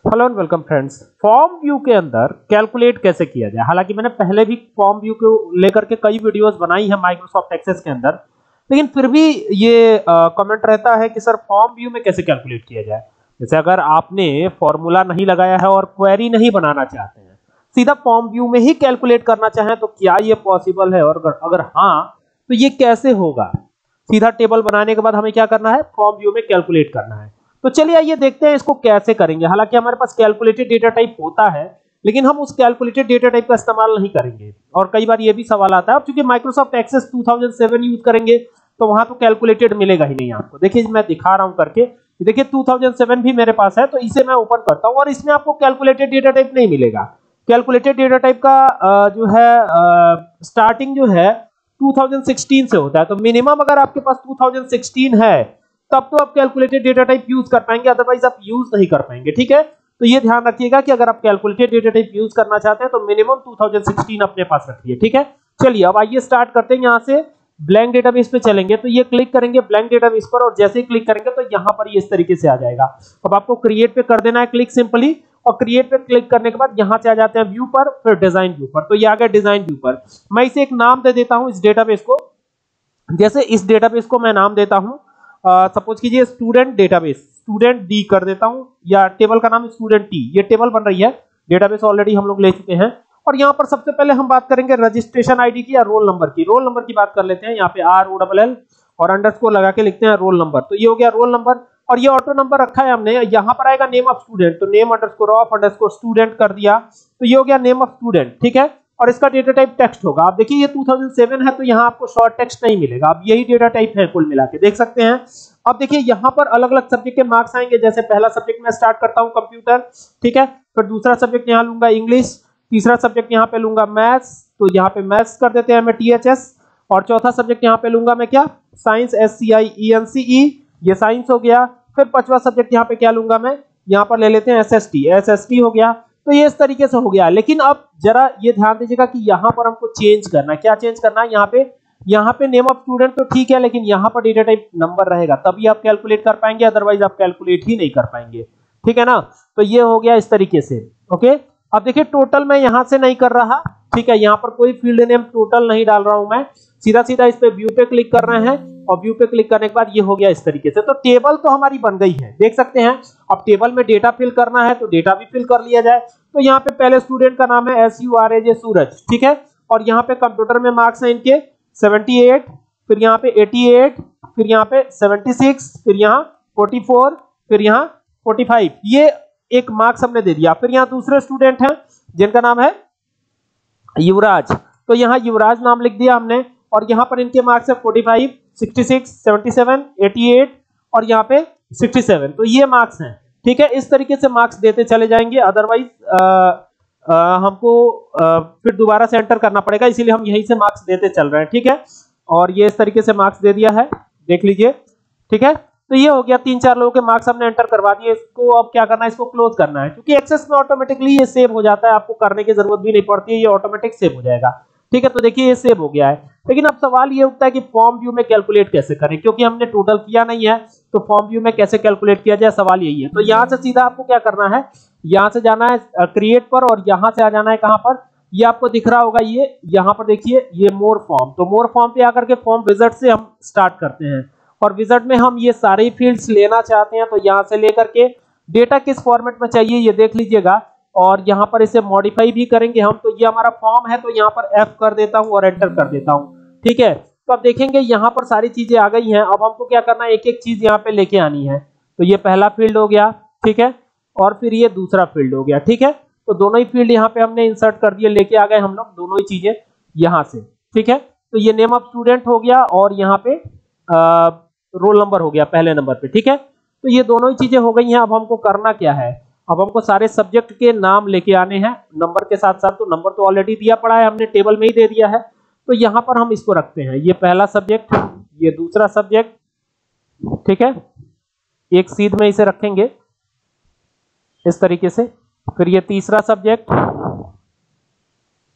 Hello and welcome friends. Form view के अंदर calculate कैसे किया जाए। हालांकि मैंने पहले भी फॉर्म व्यू को लेकर के कई वीडियोस बनाई है माइक्रोसॉफ्ट एक्सेस के अंदर, लेकिन फिर भी ये कमेंट रहता है कि सर फॉर्म व्यू में कैसे कैलकुलेट किया जाए। जैसे अगर आपने फॉर्मूला नहीं लगाया है और क्वेरी नहीं बनाना चाहते हैं, सीधा फॉर्म व्यू में ही कैलकुलेट करना चाहें तो क्या ये पॉसिबल है, और अगर हाँ तो ये कैसे होगा। सीधा टेबल बनाने के बाद हमें क्या करना है, फॉर्म व्यू में कैलकुलेट करना है। तो चलिए आइए देखते हैं इसको कैसे करेंगे। हालांकि हमारे पास कैलकुलेटेड डेटा टाइप होता है, लेकिन हम उस कैलकुलेटेड डेटा टाइप का इस्तेमाल नहीं करेंगे। और कई बार ये भी सवाल आता है, अब चूंकि माइक्रोसॉफ्ट एक्सेस 2007 यूज करेंगे तो वहां तो कैलकुलेटेड मिलेगा ही नहीं आपको। देखिए मैं दिखा रहा हूं करके, देखिए 2007 भी मेरे पास है, तो इसे मैं ओपन करता हूं और इसमें आपको कैलकुलेटेड डेटा टाइप नहीं मिलेगा। कैलकुलेटेड डेटा टाइप का जो है स्टार्टिंग जो है 2016 से होता है। तो मिनिमम अगर आपके पास 2016 है तब तो आप कैलकुलेटेड डेटा टाइप यूज कर पाएंगे, अदरवाइज आप यूज नहीं कर पाएंगे। ठीक है, तो ये ध्यान रखिएगा कि अगर आप कैलकुलेटेड डेटा टाइप यूज करना चाहते हैं तो मिनिमम 2016 अपने पास रखिए। ठीक है, चलिए अब आइए स्टार्ट करते हैं। यहाँ से ब्लैंक डेटाबेस पे चलेंगे, तो ये क्लिक करेंगे ब्लैंक डेटाबेस पर, और जैसे ही क्लिक करेंगे तो यहाँ पर ये इस तरीके से आ जाएगा। अब आपको क्रिएट पे कर देना है क्लिक सिंपली, और क्रिएट पे क्लिक करने के बाद यहाँ से आ जाते हैं व्यू पर, फिर डिजाइन व्यू पर। तो ये आ गया डिजाइन व्यू पर। मैं इसे एक नाम दे देता हूँ इस डेटाबेस को। जैसे इस डेटाबेस को मैं नाम देता हूँ, सपोज कीजिए स्टूडेंट डेटाबेस, स्टूडेंट डी कर देता हूं, या टेबल का नाम स्टूडेंट टी। ये टेबल बन रही है, डेटाबेस ऑलरेडी हम लोग ले चुके हैं। और यहाँ पर सबसे पहले हम बात करेंगे रजिस्ट्रेशन आईडी की या रोल नंबर की। रोल नंबर की बात कर लेते हैं, यहाँ पे ROLL और अंडरस्कोर लगा के लिखते हैं रोल नंबर। तो ये हो गया रोल नंबर, और ये ऑटो नंबर रखा है हमने। यहाँ पर आएगा नेम ऑफ स्टूडेंट, तो name underscore of underscore student कर दिया, तो ये हो गया नेम ऑफ स्टूडेंट। ठीक है, और इसका डेटा टाइप टेक्स्ट होगा। आप देखिए ये 2007 है तो यहाँ आपको शॉर्ट टेक्स्ट नहीं मिलेगा। अब यही डेटा टाइप है कुल मिला के, देख सकते हैं। अब देखिए यहाँ पर अलग अलग सब्जेक्ट के मार्क्स आएंगे। जैसे पहला सब्जेक्ट मैं स्टार्ट करता हूँ कंप्यूटर, ठीक है, फिर दूसरा सब्जेक्ट यहाँ लूंगा इंग्लिश, तीसरा सब्जेक्ट यहाँ पे लूंगा मैथ्स, तो यहाँ पे मैथ्स कर देते हैं मैं THS, और चौथा सब्जेक्ट यहाँ पे लूंगा मैं क्या, साइंस SCIENCE, ये साइंस हो गया। फिर पांचवा सब्जेक्ट यहाँ पे क्या लूंगा मैं, यहाँ पर ले लेते हैं SST हो गया। तो ये इस तरीके से हो गया। लेकिन अब जरा ये ध्यान दीजिएगा कि यहाँ पर हमको चेंज करना है। क्या चेंज करना है, यहाँ पे नेम ऑफ स्टूडेंट तो ठीक है, लेकिन यहाँ पर डेटा टाइप नंबर रहेगा, तभी आप कैलकुलेट कर पाएंगे, अदरवाइज आप कैलकुलेट ही नहीं कर पाएंगे। ठीक है ना, तो ये हो गया इस तरीके से। ओके, अब देखिए टोटल मैं यहाँ से नहीं कर रहा, ठीक है, यहाँ पर कोई फील्ड नेम टोटल नहीं डाल रहा हूं मैं, सीधा सीधा इस पे व्यू पे क्लिक कर रहे हैं, और व्यू पे क्लिक करने के बाद ये हो गया इस तरीके से। तो टेबल तो हमारी बन गई है, देख सकते हैं। अब टेबल में डेटा फिल करना है तो डेटा भी फिल कर लिया जाए। तो यहाँ पे पहले स्टूडेंट का नाम है SURAJ सूरज, ठीक है, और यहाँ पे कंप्यूटर में मार्क्स है इनके 78, फिर यहाँ पे 88, फिर यहाँ पे 76, फिर यहाँ 44, फिर यहाँ 45, ये एक मार्क्स हमने दे दिया। फिर यहाँ दूसरे स्टूडेंट हैं जिनका नाम है युवराज, तो यहाँ युवराज नाम लिख दिया हमने, और यहाँ पर इनके मार्क्स है 45, 66, 77, 88 और यहाँ पे 67। तो ये मार्क्स हैं, ठीक है। इस तरीके से मार्क्स देते चले जाएंगे, अदरवाइज हमको फिर दोबारा से एंटर करना पड़ेगा, इसीलिए हम यहीं से मार्क्स देते चल रहे हैं। ठीक है, और ये इस तरीके से मार्क्स दे दिया है, देख लीजिए। ठीक है, तो ये हो गया, 3-4 लोगों के मार्क्स हमने एंटर करवा दिए। इसको अब क्या करना है, इसको क्लोज करना है, क्योंकि एक्सेस में ऑटोमेटिकली ये सेव हो जाता है, आपको करने की जरूरत भी नहीं पड़ती है, ये ऑटोमेटिक सेव हो जाएगा। ठीक है, तो देखिए ये सेव हो गया है। लेकिन अब सवाल ये उठता है कि फॉर्म व्यू में कैलकुलेट कैसे करें, क्योंकि हमने टोटल किया नहीं है, तो फॉर्म व्यू में कैसे कैलकुलेट किया जाए, सवाल यही है। तो यहाँ से सीधा आपको क्या करना है, यहाँ से जाना है क्रिएट पर, और यहाँ से आ जाना है कहाँ पर, ये आपको दिख रहा होगा, ये यहाँ पर देखिए ये मोर फॉर्म। तो मोर फॉर्म पे आकर के फॉर्म विजार्ड से हम स्टार्ट करते हैं, और विजार्ड में हम ये सारे फील्ड्स लेना चाहते हैं। तो यहाँ से लेकर के डेटा किस फॉर्मेट में चाहिए ये देख लीजिएगा, और यहाँ पर इसे मॉडिफाई भी करेंगे हम। तो ये हमारा फॉर्म है, तो यहाँ पर F कर देता हूँ और एंटर कर देता हूँ। ठीक है, तो अब देखेंगे यहाँ पर सारी चीजें आ गई हैं। अब हमको क्या करना है, एक एक चीज यहाँ पे लेके आनी है। तो ये पहला फील्ड हो गया, ठीक है, और फिर ये दूसरा फील्ड हो गया। ठीक है, तो दोनों ही फील्ड यहाँ पे हमने इंसर्ट कर दिए, लेके आ गए हम लोग दोनों ही चीजें यहाँ से। ठीक है, तो ये नेम ऑफ स्टूडेंट हो गया, और यहाँ पे रोल नंबर हो गया पहले नंबर पे। ठीक है, तो ये दोनों ही चीजें हो गई हैं। अब हमको करना क्या है, अब हमको सारे सब्जेक्ट के नाम लेके आने हैं नंबर के साथ साथ। तो नंबर तो ऑलरेडी दिया पड़ा है, हमने टेबल में ही दे दिया है। तो यहाँ पर हम इसको रखते हैं, ये पहला सब्जेक्ट, ये दूसरा सब्जेक्ट, ठीक है, एक सीध में इसे रखेंगे इस तरीके से। फिर ये तीसरा सब्जेक्ट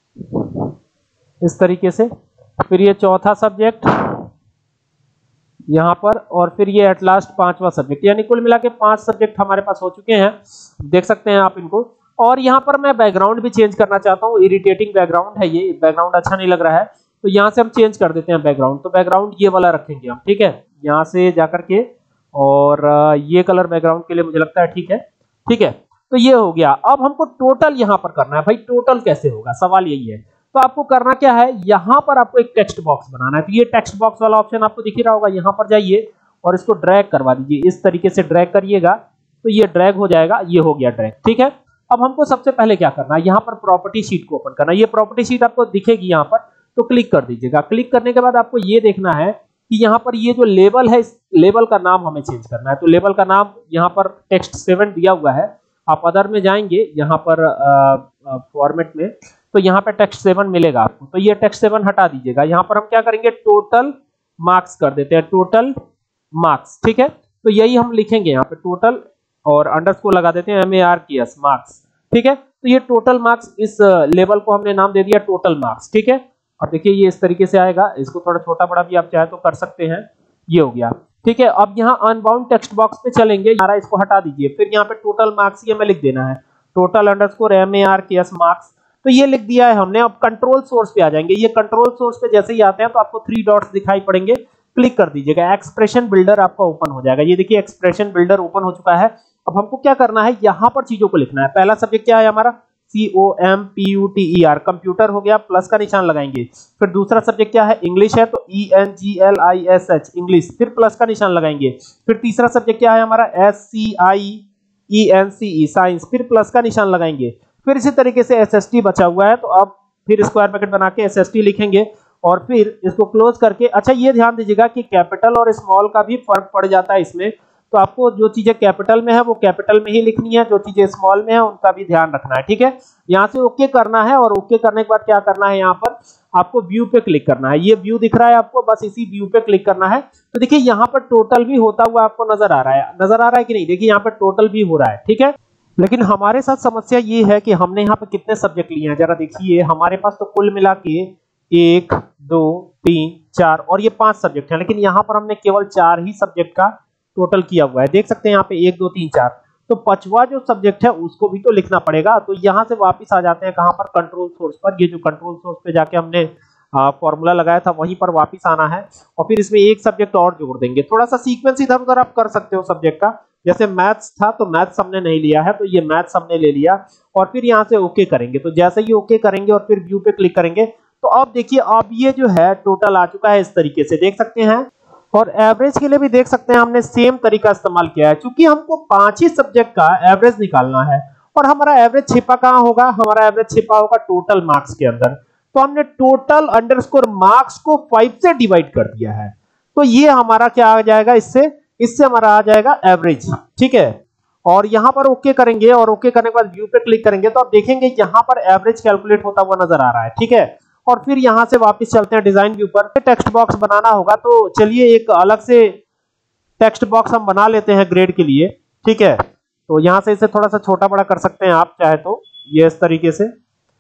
इस तरीके से, फिर ये चौथा सब्जेक्ट, यहाँ पर, और फिर ये एट लास्ट 5वां सब्जेक्ट, यानी कुल मिला के 5 सब्जेक्ट हमारे पास हो चुके हैं, देख सकते हैं आप इनको। और यहाँ पर मैं बैकग्राउंड भी चेंज करना चाहता हूँ, इरिटेटिंग बैकग्राउंड है ये, बैकग्राउंड अच्छा नहीं लग रहा है, तो यहाँ से हम चेंज कर देते हैं बैकग्राउंड। तो बैकग्राउंड ये वाला रखेंगे हम, ठीक है, यहाँ से जाकर के, और ये कलर बैकग्राउंड के लिए मुझे लगता है ठीक है, ठीक है। तो ये हो गया। अब हमको टोटल यहाँ पर करना है। भाई टोटल कैसे होगा, सवाल यही है। तो आपको करना क्या है, यहाँ पर आपको एक टेक्स्ट बॉक्स बनाना है। तो ये टेक्स्ट बॉक्स वाला ऑप्शन आपको दिख ही रहा होगा, यहाँ पर जाइए और इसको ड्रैग करवा दीजिए, इस तरीके से ड्रैग करिएगा तो ये ड्रैग हो जाएगा, ये हो गया ड्रैग, ठीक है। अब हमको सबसे पहले क्या करना है, यहाँ पर प्रॉपर्टी शीट को ओपन करना है। ये प्रॉपर्टी शीट आपको दिखेगी यहाँ पर, तो क्लिक कर दीजिएगा। क्लिक करने के बाद आपको ये देखना है कि यहाँ पर ये जो लेबल है, इस लेबल का नाम हमें चेंज करना है। तो लेबल का नाम यहाँ पर टेक्स्ट 7 दिया हुआ है, आप अदर में जाएंगे यहाँ पर फॉर्मेट में, तो यहाँ पे टेक्स्ट 7 मिलेगा आपको। तो ये टेक्स्ट 7 हटा दीजिएगा। यहाँ पर हम क्या करेंगे, टोटल मार्क्स कर देते हैं, टोटल मार्क्स, ठीक है। तो यही हम लिखेंगे यहाँ पे, टोटल और अंडरस्कोर लगा देते हैं, MARKS मार्क्स, ठीक है। तो ये टोटल मार्क्स, इस लेवल को हमने नाम दे दिया टोटल मार्क्स, ठीक है। और देखिए ये इस तरीके से आएगा, इसको थोड़ा छोटा बड़ा भी आप चाहे तो कर सकते हैं, ये हो गया, ठीक है। अब यहाँ अनबाउंड टेक्स्ट बॉक्स पे चलेंगे, हमारा इसको हटा दीजिए, फिर यहाँ पे टोटल मार्क्स ये में लिख देना है, टोटल अंडरस्कोर MARKS मार्क्स। तो ये लिख दिया है हमने। अब कंट्रोल सोर्स पे आ जाएंगे। ये कंट्रोल सोर्स पे जैसे ही आते हैं तो आपको 3 डॉट्स दिखाई पड़ेंगे, क्लिक कर दीजिएगा, एक्सप्रेशन बिल्डर आपका ओपन हो जाएगा। ये देखिए एक्सप्रेशन बिल्डर ओपन हो चुका है। अब हमको क्या करना है, यहाँ पर चीजों को लिखना है। पहला सब्जेक्ट क्या है हमारा, COMPUTER, कंप्यूटर हो गया, प्लस का निशान लगाएंगे। फिर दूसरा सब्जेक्ट क्या है, इंग्लिश है, तो ENGLISH इंग्लिश, फिर प्लस का निशान लगाएंगे। फिर तीसरा सब्जेक्ट क्या है हमारा, SCIENCE साइंस, फिर प्लस का निशान लगाएंगे। फिर इसी तरीके से SST बचा हुआ है, तो अब फिर स्क्वायर ब्रैकेट बना के SST लिखेंगे और फिर इसको क्लोज करके। अच्छा ये ध्यान दीजिएगा कि कैपिटल और स्मॉल का भी फर्क पड़ जाता है इसमें, तो आपको जो चीजें कैपिटल में है वो कैपिटल में ही लिखनी है, जो चीजें स्मॉल में है उनका भी ध्यान रखना है, ठीक है। यहाँ से ओके करना है, और ओके करने के बाद क्या करना है, यहाँ पर आपको व्यू पे क्लिक करना है। ये व्यू दिख रहा है आपको, बस इसी व्यू पे क्लिक करना है। तो देखिए यहाँ पर टोटल भी होता हुआ आपको नजर आ रहा है, नजर आ रहा है कि नहीं, देखिए यहाँ पर टोटल भी हो रहा है, ठीक है। लेकिन हमारे साथ समस्या ये है कि हमने यहाँ पे कितने सब्जेक्ट लिए हैं, जरा देखिए। हमारे पास तो कुल मिला के 1 2 3 4 और ये 5 सब्जेक्ट हैं, लेकिन यहाँ पर हमने केवल 4 ही सब्जेक्ट का टोटल किया हुआ है। देख सकते हैं यहाँ पे 1 2 3 4, तो 5वां जो सब्जेक्ट है उसको भी तो लिखना पड़ेगा। तो यहाँ से वापस आ जाते हैं कहाँ पर, कंट्रोल सोर्स पर। ये जो कंट्रोल सोर्स पे जाके हमने फॉर्मूला लगाया था वहीं पर वापस आना है, और फिर इसमें एक सब्जेक्ट और जोड़ देंगे। थोड़ा सा सीक्वेंस इधर उधर आप कर सकते हो सब्जेक्ट का, जैसे मैथ्स था तो मैथ्स हमने नहीं लिया है, तो ये मैथ्स हमने ले लिया, और फिर यहाँ से ओके करेंगे। तो जैसे ही ओके करेंगे और फिर व्यू पे क्लिक करेंगे, तो अब देखिए अब ये जो है टोटल आ चुका है, इस तरीके से देख सकते हैं। और एवरेज के लिए भी देख सकते हैं हमने सेम तरीका इस्तेमाल किया है, क्योंकि हमको 5 ही सब्जेक्ट का एवरेज निकालना है। और हमारा एवरेज छिपा कहाँ होगा, हमारा एवरेज छिपा होगा टोटल मार्क्स के अंदर। तो हमने टोटल अंडरस्कोर मार्क्स को 5 से डिवाइड कर दिया है, तो ये हमारा क्या आ जाएगा, इससे हमारा आ जाएगा एवरेज, ठीक है। और यहाँ पर ओके करेंगे, और ओके करने के बाद व्यू पे क्लिक करेंगे, तो आप देखेंगे यहाँ पर एवरेज कैलकुलेट होता हुआ नजर आ रहा है, ठीक है। और फिर यहाँ से वापस चलते हैं डिजाइन व्यू पर। टेक्स्ट बॉक्स बनाना होगा, तो चलिए एक अलग से टेक्स्ट बॉक्स हम बना लेते हैं ग्रेड के लिए, ठीक है। तो यहाँ से इसे थोड़ा सा छोटा बड़ा कर सकते हैं आप चाहे तो, ये इस तरीके से,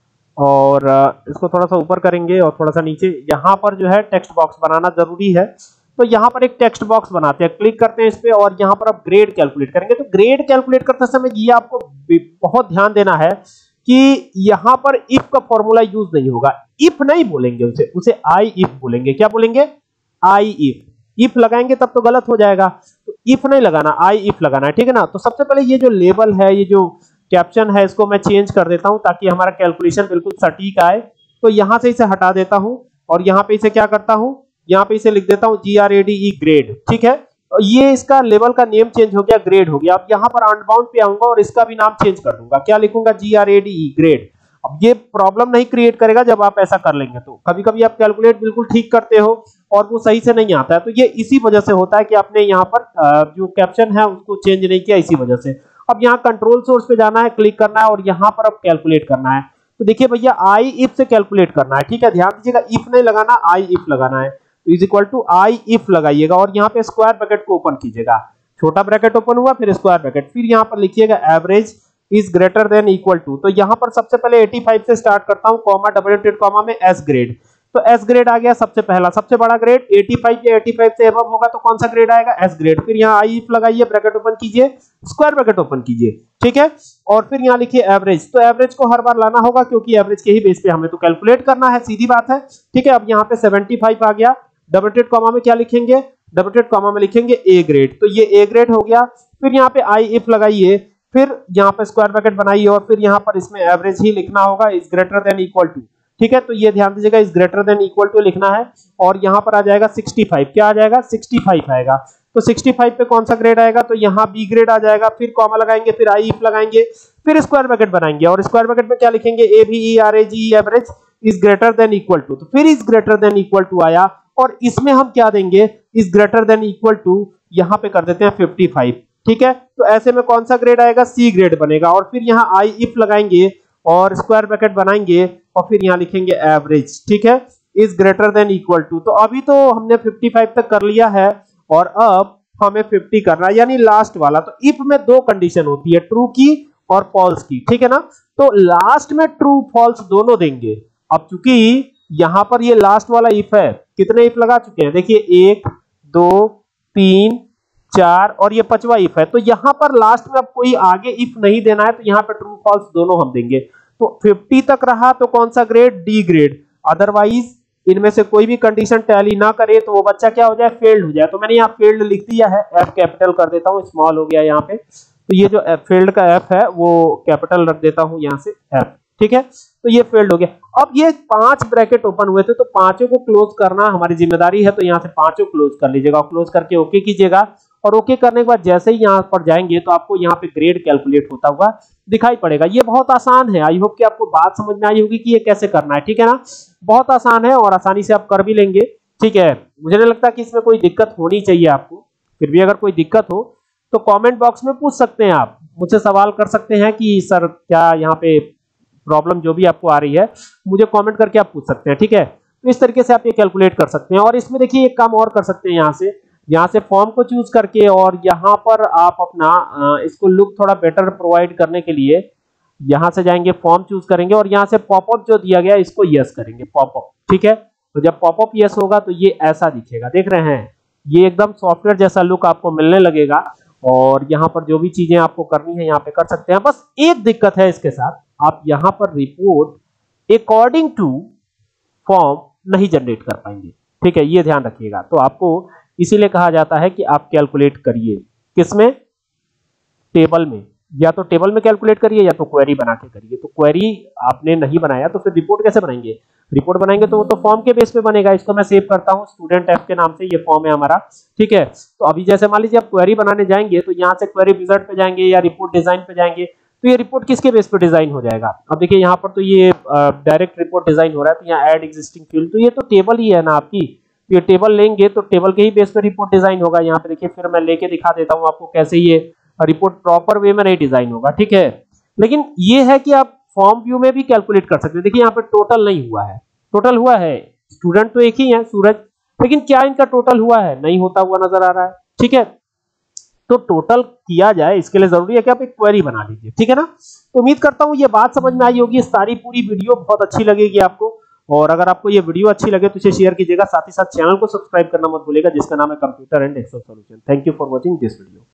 और इसको थोड़ा सा ऊपर करेंगे और थोड़ा सा नीचे। यहाँ पर जो है टेक्स्ट बॉक्स बनाना जरूरी है, तो यहाँ पर एक टेक्स्ट बॉक्स बनाते हैं, क्लिक करते हैं इस पे, और यहाँ पर आप ग्रेड कैलकुलेट करेंगे। तो ग्रेड कैलकुलेट करते समय ये आपको बहुत ध्यान देना है कि यहाँ पर इफ का फॉर्मूला यूज नहीं होगा। इफ नहीं बोलेंगे उसे आई इफ बोलेंगे। क्या बोलेंगे, आई इफ। इफ लगाएंगे तब तो गलत हो जाएगा, तो इफ नहीं लगाना, आई इफ लगाना है, ठीक है ना। तो सबसे पहले ये जो लेबल है, ये जो कैप्शन है, इसको मैं चेंज कर देता हूं ताकि हमारा कैलकुलेशन बिल्कुल सटीक आए। तो यहां से इसे हटा देता हूं, और यहाँ पे इसे क्या करता हूं, यहाँ पे इसे लिख देता हूं GRADE ग्रेड, ठीक है। ये इसका लेवल का नेम चेंज हो गया, ग्रेड हो गया। अब यहाँ पर अनबाउंड पे आऊंगा और इसका भी नाम चेंज कर दूंगा। क्या लिखूंगा, GRADE ग्रेड। अब ये प्रॉब्लम नहीं क्रिएट करेगा जब आप ऐसा कर लेंगे। तो कभी कभी आप कैलकुलेट बिल्कुल ठीक करते हो और वो सही से नहीं आता है, तो ये इसी वजह से होता है कि आपने यहाँ पर जो कैप्शन है उसको चेंज नहीं किया, इसी वजह से। अब यहाँ कंट्रोल सोर्स पे जाना है, क्लिक करना है, और यहाँ पर अब कैलकुलेट करना है। तो देखिए भैया आई इफ से कैलकुलेट करना है, ठीक है। ध्यान दीजिएगा, इफ नहीं लगाना, आई इफ लगाना है। तो is equal to I if लगाइएगा, और यहाँ पे स्क्वायर ब्रैकेट को ओपन कीजिएगा। छोटा ब्रैकेट ओपन हुआ, फिर स्क्वायर ब्रैकेट, फिर यहाँ पर लिखिएगा average is greater than equal to. तो यहाँ पर सबसे पहले 85 से स्टार्ट करता हूँ, कॉमा, डबल इंटेड कॉमा में एस ग्रेड। तो एस ग्रेड आ गया सबसे पहला, सबसे बड़ा ग्रेड 85 या 85 से अबव होगा तो कौन सा ग्रेड आएगा, एस ग्रेड। फिर यहाँ आई इफ लगाइए, ब्रैकेट ओपन कीजिए, स्क्वायर ब्रैकेट ओपन कीजिए, ठीक है, और फिर यहाँ लिखिए एवरेज। तो एवरेज को हर बार लाना होगा क्योंकि एवरेज के ही बेस पे हमें तो कैलकुलेट करना है, सीधी बात है, ठीक है। अब यहाँ पे 75 आ गया, डबल टेट कॉमा में क्या लिखेंगे, डबल टेट कॉमा में लिखेंगे ए ग्रेड, तो ये ए ग्रेड हो गया। फिर यहाँ पे आई इफ लगाइए, फिर यहाँ पे स्क्वायर ब्रैकेट बनाइए और फिर यहाँ पर इसमें एवरेज ही लिखना होगा, is greater than equal to, ठीक है। तो ये ध्यान दीजिएगा, is greater than equal to लिखना है और यहाँ पर आ जाएगा 65, क्या आ जाएगा 65 आएगा। तो 65 पे कौन सा ग्रेड आएगा, तो यहाँ बी ग्रेड आ जाएगा। फिर कॉमा लगाएंगे, फिर आई इफ लगाएंगे, फिर स्क्वायर ब्रैकेट बनाएंगे और स्क्वायर ब्रैकेट में क्या लिखेंगे, A B E R A G average is greater than equal to. तो फिर is greater than equal to आया और इसमें हम क्या देंगे, is greater than equal to यहाँ पे कर देते हैं 55, ठीक है। तो ऐसे में कौन सा ग्रेड आएगा, सी ग्रेड बनेगा और फिर यहाँ आई इफ लगाएंगे और स्क्वायर ब्रैकेट बनाएंगे और फिर यहाँ लिखेंगे एवरेज, ठीक है, is greater than equal to. तो अभी तो हमने 55 तक कर लिया है और अब हमें 50 करना है, यानी लास्ट वाला। तो इफ में दो कंडीशन होती है, ट्रू की और फॉल्स की, ठीक है ना। तो लास्ट में ट्रू फॉल्स दोनों देंगे। अब चूंकि यहां पर ये लास्ट वाला इफ है, कितने इफ लगा चुके हैं, देखिए 1 2 3 4 और ये 5वां इफ है। तो यहां पर लास्ट में अब कोई आगे इफ नहीं देना है, तो यहां पर ट्रू फॉल्स दोनों हम देंगे। तो 50 तक रहा तो कौन सा ग्रेड, डी ग्रेड। अदरवाइज इनमें से कोई भी कंडीशन टैली ना करे तो वो बच्चा क्या हो जाए, फेल्ड हो जाए। तो मैंने यहाँ फेल्ड लिख दिया है, एफ कैपिटल कर देता हूँ, स्मॉल हो गया यहाँ पे। तो ये जो फेल्ड का एफ है वो कैपिटल रख देता हूँ यहाँ से एफ, ठीक है। तो ये फेल्ड हो गया। अब ये 5 ब्रैकेट ओपन हुए थे तो पांचों को क्लोज करना हमारी जिम्मेदारी है। तो यहाँ से पांचों क्लोज कर लीजिएगा, क्लोज करके ओके कीजिएगा और ओके करने के बाद जैसे ही यहाँ पर जाएंगे तो आपको यहाँ पे ग्रेड कैलकुलेट होता हुआ दिखाई पड़ेगा। ये बहुत आसान है, आई होप कि आपको बात समझ में आई होगी कि ये कैसे करना है, ठीक है ना। बहुत आसान है और आसानी से आप कर भी लेंगे, ठीक है। मुझे नहीं लगता कि इसमें कोई दिक्कत होनी चाहिए आपको। फिर भी अगर कोई दिक्कत हो तो कमेंट बॉक्स में पूछ सकते हैं, आप मुझसे सवाल कर सकते हैं कि सर क्या यहाँ पे प्रॉब्लम जो भी आपको आ रही है मुझे कमेंट करके आप पूछ सकते हैं, ठीक है। तो इस तरीके से आप ये कैलकुलेट कर सकते हैं। और इसमें देखिए एक काम और कर सकते हैं, यहाँ से फॉर्म को चूज करके और यहाँ पर आप अपना इसको लुक थोड़ा बेटर प्रोवाइड करने के लिए यहाँ से जाएंगे, फॉर्म चूज करेंगे और यहाँ से पॉपअप जो दिया गया इसको यस करेंगे, पॉपअप, ठीक है। तो जब पॉपअप यस होगा तो ये ऐसा दिखेगा, देख रहे हैं, ये एकदम सॉफ्टवेयर जैसा लुक आपको मिलने लगेगा। और यहाँ पर जो भी चीजें आपको करनी है यहाँ पे कर सकते हैं। बस एक दिक्कत है इसके साथ, आप यहाँ पर रिपोर्ट अकॉर्डिंग टू फॉर्म नहीं जनरेट कर पाएंगे, ठीक है, ये ध्यान रखिएगा। तो आपको इसीलिए कहा जाता है कि आप कैलकुलेट करिए, किसमें, टेबल में, या तो टेबल में कैलकुलेट करिए या तो क्वेरी बना के करिए। तो क्वेरी आपने नहीं बनाया तो फिर रिपोर्ट कैसे बनाएंगे, रिपोर्ट बनाएंगे तो वो तो फॉर्म के बेस पे बनेगा। इसको मैं सेव करता हूँ स्टूडेंट एफ के नाम से, ये फॉर्म है हमारा, ठीक है। तो अभी जैसे मान लीजिए आप क्वेरी बनाने जाएंगे तो यहाँ से क्वेरी विजार्ड पे जाएंगे या रिपोर्ट डिजाइन पे जाएंगे, तो ये रिपोर्ट किसके बेस पे डिजाइन हो जाएगा। अब देखिए यहाँ पर तो ये डायरेक्ट रिपोर्ट डिजाइन हो रहा है, तो यहाँ ऐड एग्जिस्टिंग फील्ड, तो ये तो टेबल ही है ना आपकी, ये टेबल लेंगे तो टेबल के ही बेस पे रिपोर्ट डिजाइन होगा। यहाँ पे देखिए फिर मैं लेके दिखा देता हूँ आपको कैसे ये रिपोर्ट प्रॉपर वे में नहीं डिजाइन होगा, ठीक है। लेकिन ये है कि आप फॉर्म व्यू में भी कैलकुलेट कर सकते हैं। देखिए यहाँ पे टोटल नहीं हुआ है, टोटल हुआ है, स्टूडेंट तो एक ही है सूरज, लेकिन क्या इनका टोटल हुआ है, नहीं होता हुआ नजर आ रहा है, ठीक है। तो टोटल किया जाए इसके लिए जरूरी है कि आप एक क्वेरी बना लीजिए, ठीक है ना। तो उम्मीद करता हूँ ये बात समझ में आई होगी। सारी पूरी वीडियो बहुत अच्छी लगेगी आपको, और अगर आपको ये वीडियो अच्छी लगे तो इसे शेयर कीजिएगा, साथ ही साथ चैनल को सब्सक्राइब करना मत भूलिएगा जिसका नाम है computer and Excel solution. Thank you for watching this video.